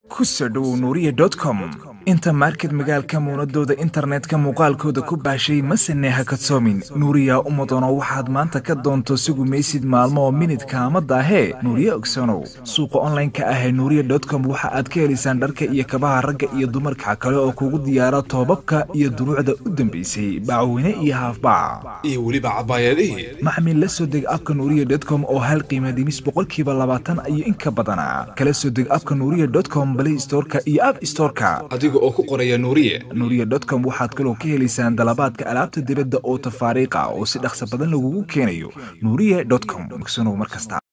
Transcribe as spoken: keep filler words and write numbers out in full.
kusadhow nuuriye dot com inta market magaalka muunadooda internetka muuqaalkooda ku baashay masane ha kadsoomin nuuriya umadona waxaad maanta ka doonto sigu maysid maalmo oo minidka ama daahee nuuriye ogsanow suuqa online-ka ah ee nuuriye dot com waxa aad ka helaysaan dharka iyo kabaha ragga iyo dumarka kale oo kugu diyaara toobabka iyo duruucda u dambeysay bacweyne iyo haafbac iyo weliba cabaayadihii maxmil la soo deg abka nuuriye dot com oo hal qiimo dhimis boqolkiiba labaatan iyo in ka badana kala soo deg abka nuuriye dot com Play Store-ka iyo App Store-ka adiga oo ku qoraya nuuriye nuuriye dot com waxaad kaloo ka helaysaan dalabaadka alaabta dibadda oo tafaariiqa oo si dhaqso badan lagugu keenayo nuuriye dot com ogsanow markasta